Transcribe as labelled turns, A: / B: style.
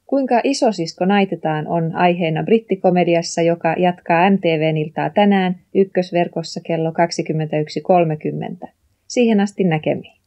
A: Kuinka isosisko naitetaan on aiheena brittikomediassa, joka jatkaa MTV-iltaa tänään ykkösverkossa kello 21.30. Siihen asti näkemiin.